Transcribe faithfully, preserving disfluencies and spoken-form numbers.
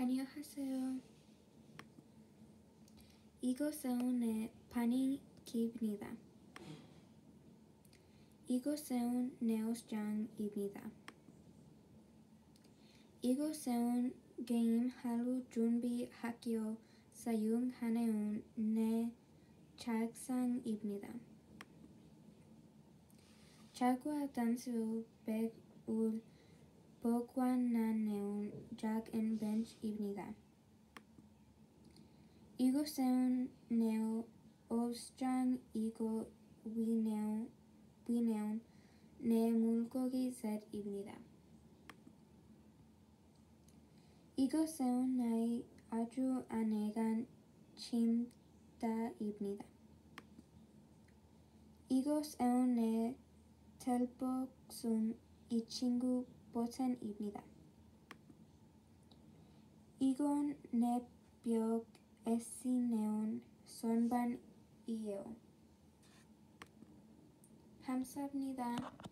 안녕하세요. 이곳은 내 반인기입니다. 이곳은 내 옷장입니다. 이곳은 게임하러 준비하기로 사용하는 내 책상입니다. 책과 단수 백을 보관하는 작은 벤치입니다. 이곳은 내 옷장이고 위는, 위는 내 물고기 셋입니다. 이곳은 내 아주 안에간 침대입니다. 이곳은 내 텔복숭 이 친구 버튼입니다. 이건 내 벽에 쓰는 선반이에요. 감사합니다.